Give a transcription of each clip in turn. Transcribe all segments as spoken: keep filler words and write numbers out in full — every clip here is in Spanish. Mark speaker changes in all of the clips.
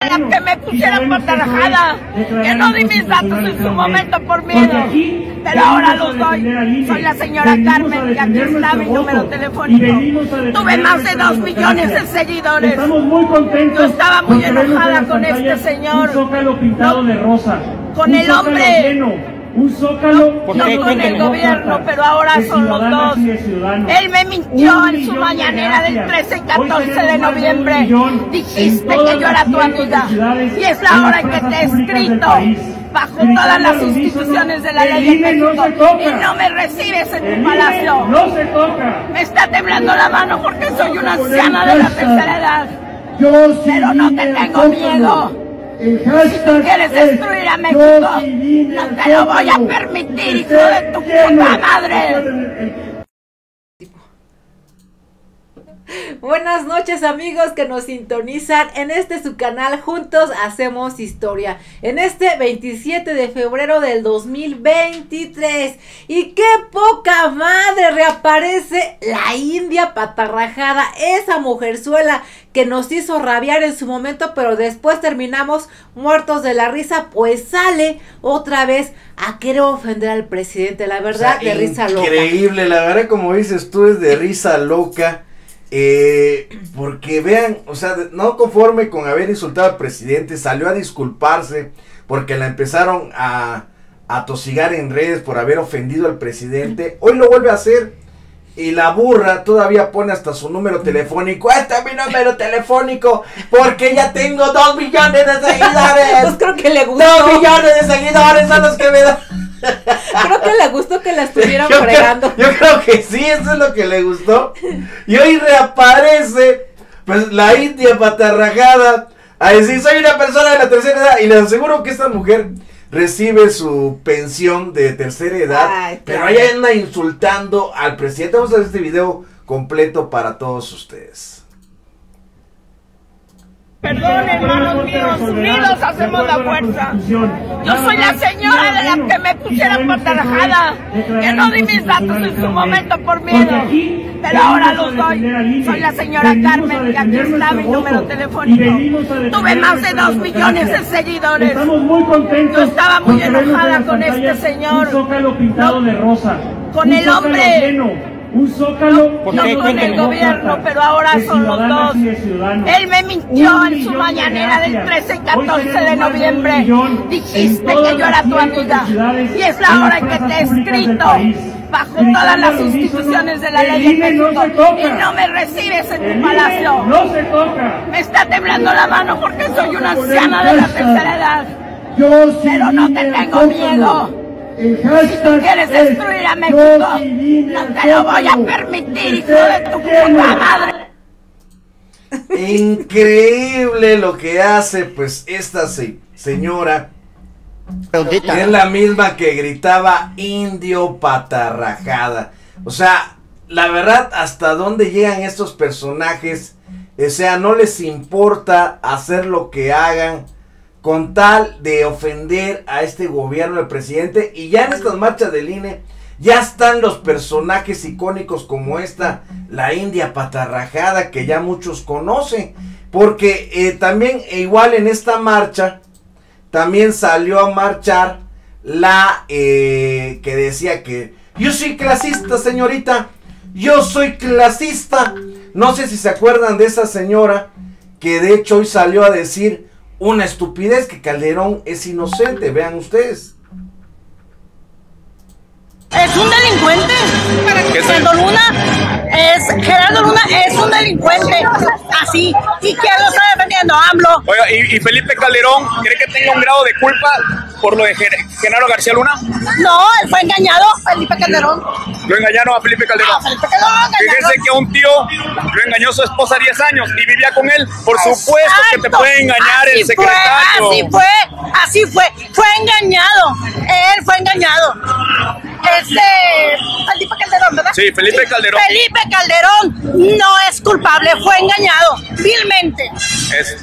Speaker 1: la que me pusieron por tarjada, que no di mis datos en su momento por miedo, pero ahora los doy. Soy la señora Carmen y aquí está mi número telefónico. Tuve más de dos millones de seguidores. Yo estaba muy enojada con este señor, con el hombre.
Speaker 2: Un zócalo,
Speaker 1: no, no con el gobierno, pero ahora son los dos. Él me mintió en su mañanera del trece y catorce de noviembre. Dijiste que yo era tu amiga y es la hora en que te he escrito bajo todas las instituciones de la ley en México y no me recibes en tu palacio. Me está temblando la mano porque soy una anciana de la tercera edad, pero no te tengo miedo. Si tú quieres destruir a México, no te lo voy a permitir, hijo de tu puta madre.
Speaker 3: Buenas noches, amigos que nos sintonizan en este su canal Juntos Hacemos Historia, en este veintisiete de febrero del dos mil veintitrés. Y qué poca madre, reaparece la India patarrajada, esa mujerzuela que nos hizo rabiar en su momento, pero después terminamos muertos de la risa, pues sale otra vez a querer ofender al presidente. La verdad, o sea, de risa loca.
Speaker 4: Increíble, la verdad, como dices tú, es de risa loca. Eh, porque vean, o sea, no conforme con haber insultado al presidente, salió a disculparse porque la empezaron a, a tosigar en redes por haber ofendido al presidente. Hoy lo vuelve a hacer y la burra todavía pone hasta su número telefónico. Este es mi número telefónico porque ya tengo dos millones de seguidores.
Speaker 3: Pues creo que le gustó.
Speaker 4: Dos millones de seguidores son los que me dan.
Speaker 3: Creo que le gustó que la estuvieran
Speaker 4: yo
Speaker 3: fregando.
Speaker 4: Creo, yo creo que sí, eso es lo que le gustó. Y hoy reaparece, pues, la India patarrajada a decir, soy una persona de la tercera edad. Y les aseguro que esta mujer recibe su pensión de tercera edad. Ay, pero claro, ella anda insultando al presidente. Vamos a ver este video completo para todos ustedes.
Speaker 1: Perdón, hermanos míos, unidos hacemos la fuerza. Yo soy la señora de la que me pusieron por tarjada, que no di mis datos en su momento por miedo, pero ahora los doy. Soy la señora Carmen y aquí está mi número telefónico. Tuve más de dos millones de seguidores. Yo estaba muy enojada con este señor, con el hombre.
Speaker 2: Un zócalo,
Speaker 1: no, no con el gobierno, pero ahora son los dos. Él me mintió en su mañanera del trece y catorce de noviembre. Dijiste que yo era tu amiga y es la hora en que te he escrito bajo todas las instituciones de la ley en México y no me recibes en tu palacio. Me está temblando la mano porque soy una anciana de la tercera edad, pero no te tengo miedo. Si tú quieres destruir a México, no te lo voy a permitir, hijo de tu puta madre.
Speaker 4: Increíble lo que hace, pues, esta se señora. Es la misma que gritaba indio patarrajada. O sea, la verdad, hasta dónde llegan estos personajes. O sea, no les importa hacer lo que hagan con tal de ofender a este gobierno del presidente. Y ya en estas marchas del I N E ya están los personajes icónicos como esta, la India patarrajada, que ya muchos conocen, porque eh, también e igual en esta marcha también salió a marchar la eh, que decía que yo soy clasista, señorita, yo soy clasista. No sé si se acuerdan de esa señora que de hecho hoy salió a decir una estupidez, que Calderón es inocente. Vean ustedes.
Speaker 1: Es un delincuente. Gerardo Luna es Gerardo Luna es un delincuente. Así. ¿Y quién lo está defendiendo? AMLO.
Speaker 5: Oiga, ¿y, y Felipe Calderón cree que tenga un grado de culpa por lo de Genaro García Luna?
Speaker 1: No, él fue engañado, Felipe Calderón.
Speaker 5: Lo engañaron a Felipe Calderón.
Speaker 1: Ah, Felipe Calderón.
Speaker 5: Fíjense que un tío lo engañó su esposa diez años y vivía con él. Por supuesto Exacto. que te puede engañar así el secretario.
Speaker 1: Fue, así fue, así fue. Fue engañado. Él fue engañado. Este, Felipe Calderón, ¿verdad?
Speaker 5: Sí, Felipe Calderón.
Speaker 1: Felipe Calderón no es culpable, fue engañado, vilmente.
Speaker 5: Es,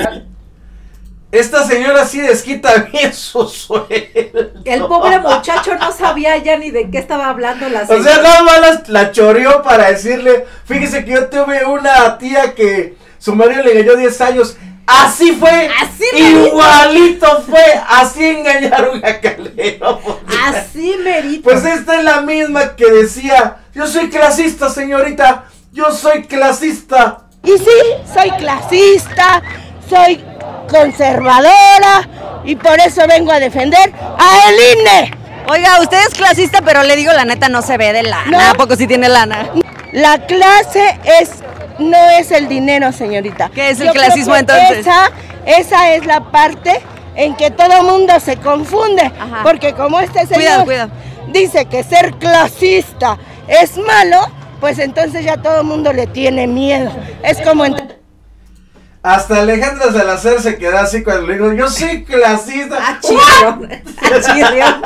Speaker 4: Esta señora sí desquita bien su sueldo.
Speaker 3: El pobre muchacho no sabía ya ni de qué estaba hablando la señora.
Speaker 4: O sea, nada más la, la choreó para decirle, fíjese que yo tuve una tía que su marido le engañó diez años. Así fue,
Speaker 3: así
Speaker 4: igualito fue, así engañaron a Calderón.
Speaker 3: Así merito.
Speaker 4: Pues esta es la misma que decía, yo soy clasista, señorita, yo soy clasista.
Speaker 1: Y sí, soy clasista, soy conservadora y por eso vengo a defender a el I N E.
Speaker 6: Oiga, usted es clasista, pero le digo la neta, no se ve de lana.
Speaker 1: No.
Speaker 6: ¿A poco sí tiene lana?
Speaker 1: La clase es, no es el dinero, señorita.
Speaker 6: ¿Qué es el
Speaker 1: Yo
Speaker 6: clasismo
Speaker 1: creo que
Speaker 6: entonces?
Speaker 1: Esa, esa es la parte en que todo mundo se confunde.
Speaker 6: Ajá.
Speaker 1: Porque como este señor
Speaker 6: Cuidado, cuidado.
Speaker 1: dice que ser clasista es malo, pues entonces ya todo el mundo le tiene miedo. Es como... ent-
Speaker 4: Hasta Alejandra Salazar se quedó así cuando le digo, yo soy clasista.
Speaker 3: Ah, chirrión. Ah, chirrión.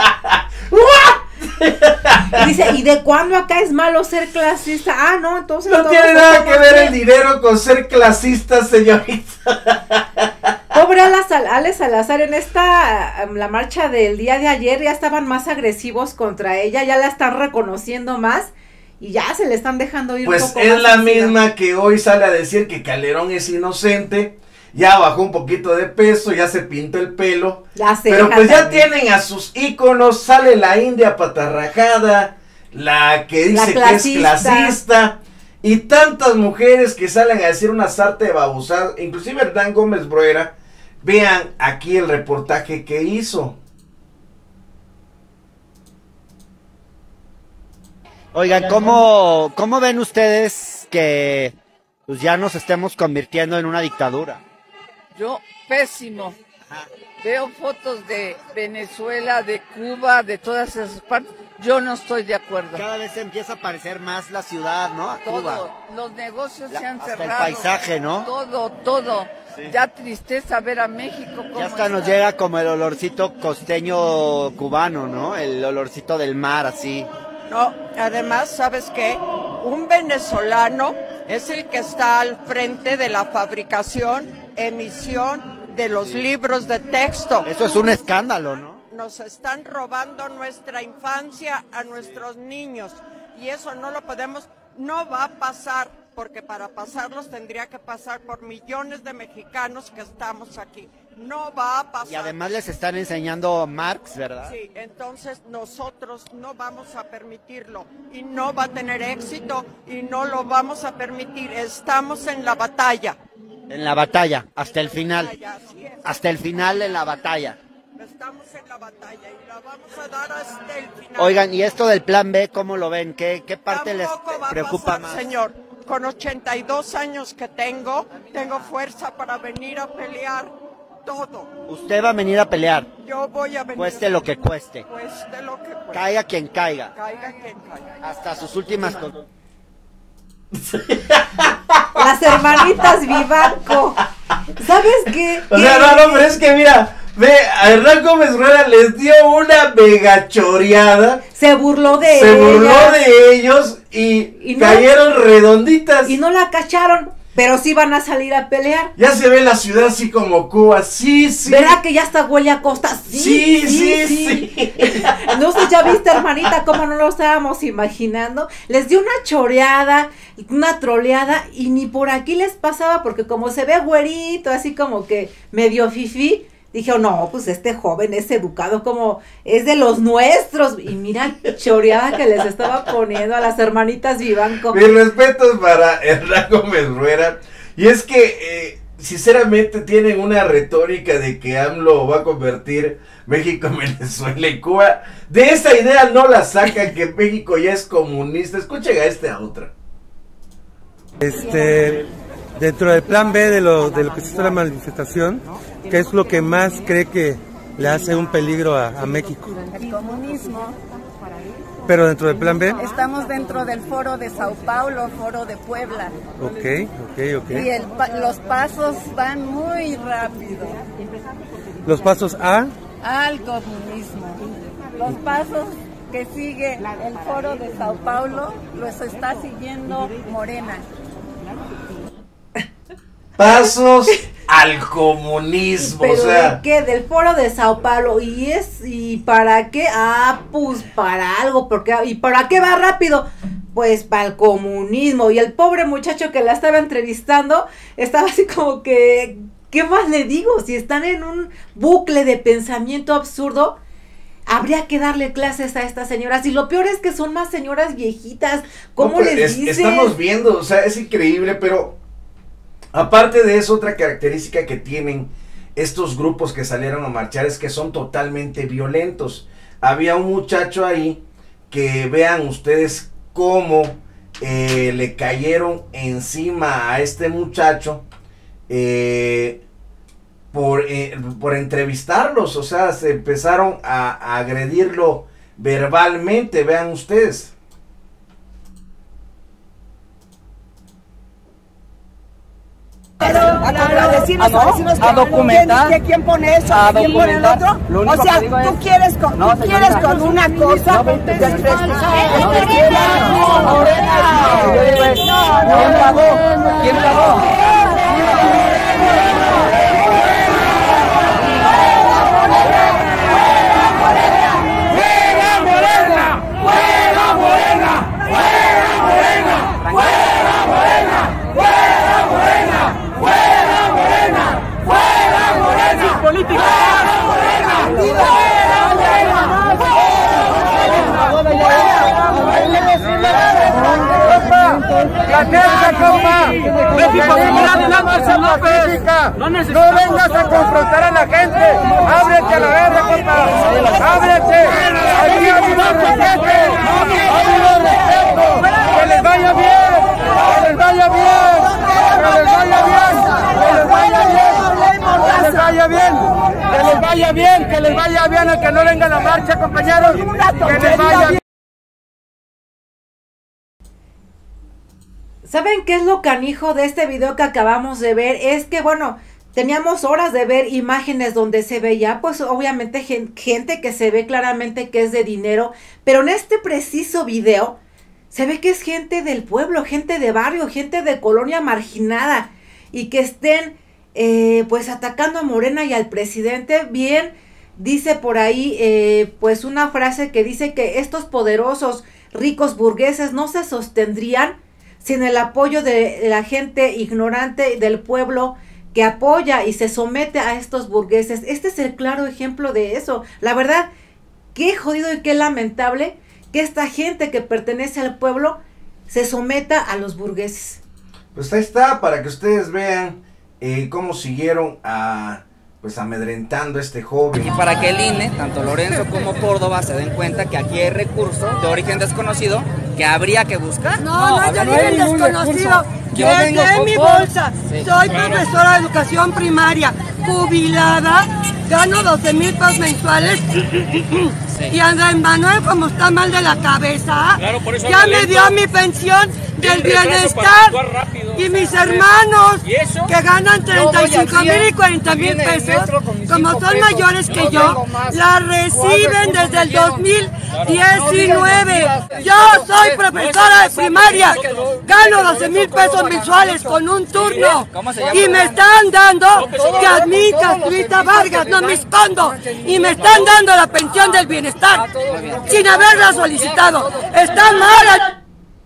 Speaker 3: Dice, ¿y de cuándo acá es malo ser clasista? Ah, no, entonces
Speaker 4: No
Speaker 3: todos
Speaker 4: tiene nada
Speaker 3: somos
Speaker 4: que ver el
Speaker 3: bien.
Speaker 4: dinero con ser clasista, señorita.
Speaker 3: Pobre Ale Sal- Ale Salazar, en esta, um, la marcha del día de ayer ya estaban más agresivos contra ella, ya la están reconociendo más y ya se le están dejando ir
Speaker 4: Pues
Speaker 3: un poco
Speaker 4: es
Speaker 3: más
Speaker 4: la
Speaker 3: encima.
Speaker 4: misma que hoy sale a decir que Calderón es inocente, ya bajó un poquito de peso, ya se pintó el pelo,
Speaker 3: La ceja
Speaker 4: pero pues ya
Speaker 3: también.
Speaker 4: tienen a sus íconos, sale la India patarrajada, la que
Speaker 3: La
Speaker 4: dice que es
Speaker 3: clasista.
Speaker 4: clasista, y tantas mujeres que salen a decir una sarta de babosadas, inclusive Hernán Gómez Bruera. Vean aquí el reportaje que hizo.
Speaker 7: Oigan, ¿cómo, cómo ven ustedes que pues ya nos estemos convirtiendo en una dictadura?
Speaker 8: Yo, pésimo. Veo fotos de Venezuela, de Cuba, de todas esas partes. Yo no estoy de acuerdo.
Speaker 7: Cada vez empieza a parecer más la ciudad, ¿no? A Cuba.
Speaker 8: Todo, los negocios
Speaker 7: La-
Speaker 8: se han
Speaker 7: hasta el
Speaker 8: cerrado.
Speaker 7: paisaje, ¿no?
Speaker 8: Todo, todo.
Speaker 7: Sí.
Speaker 8: Ya tristeza ver a México cómo
Speaker 7: Ya hasta nos
Speaker 8: está.
Speaker 7: llega como el olorcito costeño cubano, ¿no? El olorcito del mar, así.
Speaker 9: No, además, ¿sabes qué? Un venezolano es el que está al frente de la fabricación, emisión de los libros de texto.
Speaker 7: Eso es un escándalo, ¿no?
Speaker 9: Nos están robando nuestra infancia a nuestros niños y eso no lo podemos, no va a pasar, porque para pasarlos tendría que pasar por millones de mexicanos que estamos aquí. No va a pasar.
Speaker 7: Y además les están enseñando Marx, ¿verdad?
Speaker 9: Sí, entonces nosotros no vamos a permitirlo y no va a tener éxito y no lo vamos a permitir. Estamos en la batalla.
Speaker 7: En la batalla, hasta el final.
Speaker 9: Así es.
Speaker 7: Hasta el final en la batalla.
Speaker 9: Estamos en la batalla y la vamos a dar hasta el final.
Speaker 7: Oigan, ¿y esto del plan B, cómo lo ven? ¿Qué, qué parte les
Speaker 9: Tampoco va a
Speaker 7: preocupa
Speaker 9: pasar,
Speaker 7: más?
Speaker 9: señor. Con ochenta y dos años que tengo, tengo fuerza para venir a pelear todo.
Speaker 7: Usted va a venir a pelear,
Speaker 9: Yo voy a venir.
Speaker 7: cueste lo que cueste.
Speaker 9: Cueste lo que cueste.
Speaker 7: Caiga quien caiga.
Speaker 9: Caiga quien caiga.
Speaker 7: Hasta sus últimas... con-
Speaker 3: Las hermanitas Vivanco. ¿Sabes qué?
Speaker 4: O sea, no, no, pero es que mira, ve, a Hernán Gómez Rueda les dio una mega choreada,
Speaker 3: Se burló de
Speaker 4: se burló
Speaker 3: ella.
Speaker 4: de ellos y,
Speaker 3: Y no-
Speaker 4: cayeron redonditas.
Speaker 3: Y no la cacharon, pero sí van a salir a pelear.
Speaker 4: Ya se ve la ciudad así como Cuba, sí, sí.
Speaker 3: ¿Verdad que ya está huele a costa?
Speaker 4: Sí, sí, sí.
Speaker 3: No sé, ya viste, hermanita, cómo no lo estábamos imaginando. Les dio una choreada, una troleada, y ni por aquí les pasaba, porque como se ve güerito, así como que medio fifí, dije, oh, no, pues este joven es educado, como es de los nuestros. Y mira, choreada que les estaba poniendo a las hermanitas Vivanco.
Speaker 4: Mis respetos para Hernán Gómez Rueda. Y es que, eh, sinceramente, tienen una retórica de que AMLO va a convertir México en Venezuela y Cuba. De esa idea no la sacan, que México ya es comunista. Escuchen a este a otra.
Speaker 10: Este, dentro del plan B de lo, de lo que se hizo la manifestación, ¿qué es lo que más cree que le hace un peligro a, a México?
Speaker 11: El comunismo.
Speaker 10: Pero dentro del plan B,
Speaker 11: Estamos dentro del foro de Sao Paulo, foro de Puebla.
Speaker 10: ok, ok, ok.
Speaker 11: Y el pa- los pasos van muy rápido
Speaker 10: Los pasos A,
Speaker 11: al comunismo. Los pasos que sigue el foro de Sao Paulo los está siguiendo Morena.
Speaker 4: Pasos al comunismo,
Speaker 3: ¿Pero
Speaker 4: o sea.
Speaker 3: de qué? Del foro de Sao Paulo. ¿Y es? ¿Y para qué? Ah, pues para algo. Porque, ¿y para qué va rápido? Pues para el comunismo. Y el pobre muchacho que la estaba entrevistando estaba así como que ¿qué más le digo? Si están en un bucle de pensamiento absurdo, habría que darle clases a estas señoras. Y lo peor es que son más señoras viejitas. ¿Cómo no, les es, dices?
Speaker 4: Estamos viendo, o sea, es increíble, pero aparte de eso, otra característica que tienen estos grupos que salieron a marchar es que son totalmente violentos. Había un muchacho ahí que vean ustedes cómo eh, le cayeron encima a este muchacho eh, por, eh, por entrevistarlos, o sea, se empezaron a, a agredirlo verbalmente, vean ustedes.
Speaker 12: Pero a decirnos, a decirnos a documentar, ¿quién, ¿quién pone eso? A ¿quién pone el otro? O sea, tú quieres con, no, tú quieres con una cosa no, del presidente. ¿Quién pagó? ¿Quién pagó?
Speaker 2: La neta, compa, México seguirá adelante, López. No, no vengas a confrontar a la gente. Ábrete a la guerra, compa. Ábrete. Aquí ha habido respeto. Ha habido respeto. Que les vaya bien. Que les vaya bien. Que les vaya bien. Que les vaya bien. Que les vaya bien. Que les vaya bien. Que les vaya bien. A que no venga la marcha, compañeros. Que les vaya bien.
Speaker 3: ¿Saben qué es lo canijo de este video que acabamos de ver? Es que, bueno, teníamos horas de ver imágenes donde se veía, pues, obviamente, gente que se ve claramente que es de dinero, pero en este preciso video se ve que es gente del pueblo, gente de barrio, gente de colonia marginada, y que estén, eh, pues, atacando a Morena y al presidente. Bien, dice por ahí, eh, pues, una frase que dice que estos poderosos, ricos burgueses no se sostendrían sin el apoyo de la gente ignorante del pueblo que apoya y se somete a estos burgueses. Este es el claro ejemplo de eso. La verdad, qué jodido y qué lamentable que esta gente que pertenece al pueblo se someta a los burgueses.
Speaker 4: Pues ahí está, para que ustedes vean eh, cómo siguieron a... pues amedrentando a este joven.
Speaker 13: Y para que el I N E, tanto Lorenzo como Córdoba, se den cuenta que aquí hay recursos de origen desconocido que habría que buscar.
Speaker 14: No, no, no es de origen desconocido. Yo vengo en mi bolsa. Sí. Soy profesora de educación primaria, jubilada, gano doce mil pesos mensuales. Sí. Y Andrés Manuel, como está mal de la cabeza, claro, por eso ya me dio mi pensión del bienestar. Y mis hermanos, ¿y que ganan treinta y cinco mil y cuarenta mil pesos, como son mayores que yo, la reciben desde el dos mil diecinueve. Yo soy profesora de primaria, gano doce mil pesos mensuales con un turno. Y me están dando, Yasmín Castrita Vargas, no me escondo, y me están dando la pensión del bienestar sin haberla solicitado. Están mal.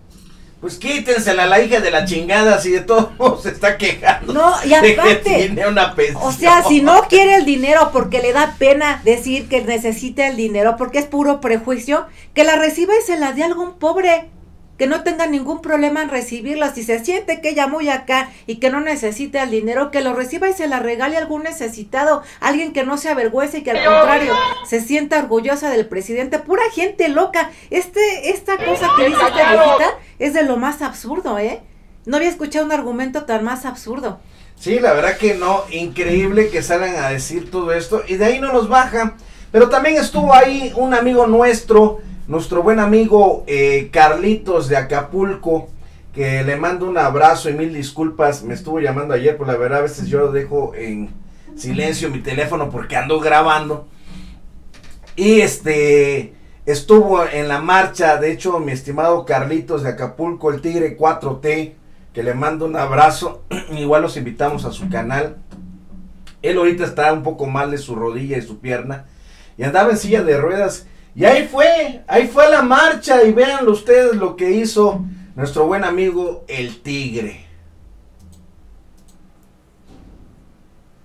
Speaker 4: Pues quítensela a la hija de la chingada, si de todos modos se está quejando.
Speaker 3: No, y aparte,
Speaker 4: tiene una pensión.
Speaker 3: O sea, si no quiere el dinero porque le da pena decir que necesita el dinero, porque es puro prejuicio, que la reciba y se la dé a algún pobre, que no tenga ningún problema en recibirla. Si se siente que ella muy acá y que no necesita el dinero, que lo reciba y se la regale a algún necesitado, alguien que no se avergüence y que al contrario se sienta orgullosa del presidente. Pura gente loca. Este, esta cosa que dice esta viejita es de lo más absurdo, ¿eh? No había escuchado un argumento tan más absurdo.
Speaker 4: Sí, la verdad que no, increíble que salgan a decir todo esto y de ahí no nos baja. Pero también estuvo ahí un amigo nuestro, nuestro buen amigo eh, Carlitos de Acapulco, que le mando un abrazo y mil disculpas. Me estuvo llamando ayer, por la verdad a veces yo dejo en silencio mi teléfono porque ando grabando. Y este estuvo en la marcha, de hecho, mi estimado Carlitos de Acapulco, el Tigre cuatro T, que le mando un abrazo. Igual los invitamos a su canal. Él ahorita está un poco mal de su rodilla y su pierna y andaba en silla de ruedas. Y ahí fue, ahí fue la marcha y véanlo ustedes lo que hizo nuestro buen amigo el Tigre.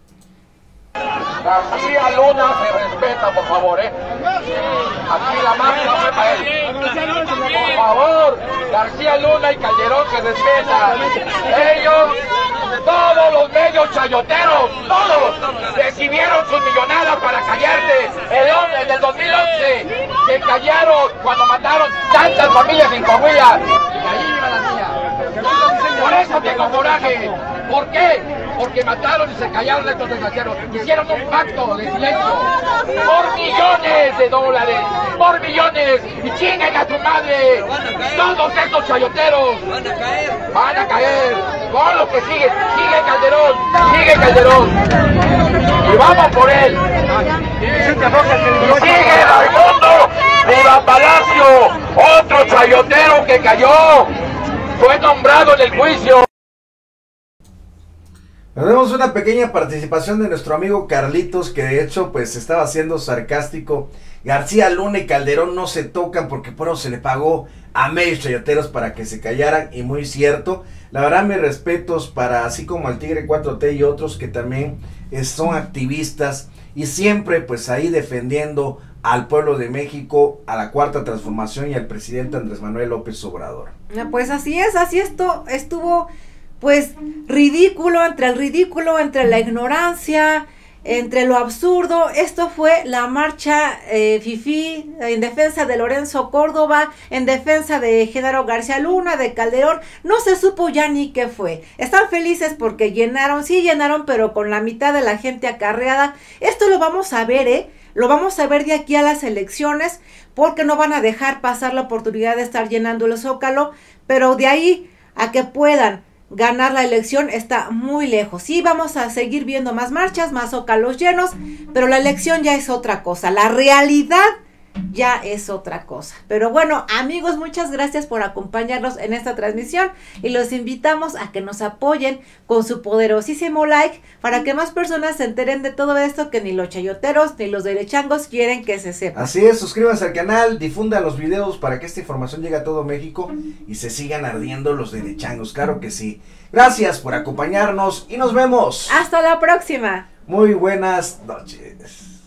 Speaker 15: García Luna se respeta, por favor, ¿eh? Aquí la máquina fue para él. Por favor, García Luna y Calderón se respetan. Ellos, todos los medios chayoteros, todos, recibieron sus millonadas para callarte. El, en el dos mil once, se callaron cuando mataron tantas familias en Coahuila. Y ahí iba la niña. Por eso tengo coraje. ¿Por qué? Porque mataron y se callaron estos desgraciados. Hicieron un pacto de silencio por millones de dólares, por millones. Y chinguen a tu madre. Todos estos chayoteros van a caer. Van a caer. Con lo que sigue. Sigue Calderón. Sigue Calderón. Y vamos por él. Y sigue Raimundo Riva Palacio. Otro chayotero que cayó. Fue nombrado en el juicio.
Speaker 4: Tenemos una pequeña participación de nuestro amigo Carlitos, que de hecho pues estaba siendo sarcástico. García Luna y Calderón no se tocan porque por eso se le pagó a medios chayoteros para que se callaran, y muy cierto. La verdad, mis respetos para, así como al Tigre cuatro T y otros que también eh, son activistas y siempre pues ahí defendiendo al pueblo de México, a la Cuarta Transformación y al presidente Andrés Manuel López Obrador.
Speaker 3: Pues así es, así esto estuvo pues ridículo, entre el ridículo, entre la ignorancia, entre lo absurdo. Esto fue la marcha eh, fifí en defensa de Lorenzo Córdoba, en defensa de Genaro García Luna, de Calderón. No se supo ya ni qué fue. Están felices porque llenaron, sí llenaron, pero con la mitad de la gente acarreada. Esto lo vamos a ver, ¿eh? Lo vamos a ver de aquí a las elecciones, porque no van a dejar pasar la oportunidad de estar llenando el Zócalo, pero de ahí a que puedan ganar la elección está muy lejos. Sí, vamos a seguir viendo más marchas, más zócalos llenos, pero la elección ya es otra cosa, la realidad ya es otra cosa. Pero bueno, amigos, muchas gracias por acompañarnos en esta transmisión y los invitamos a que nos apoyen con su poderosísimo like para que más personas se enteren de todo esto que ni los chayoteros ni los derechangos quieren que se sepa.
Speaker 4: Así es, suscríbanse al canal, difundan los videos para que esta información llegue a todo México y se sigan ardiendo los derechangos, claro que sí. Gracias por acompañarnos y nos vemos.
Speaker 3: Hasta la próxima.
Speaker 4: Muy buenas noches.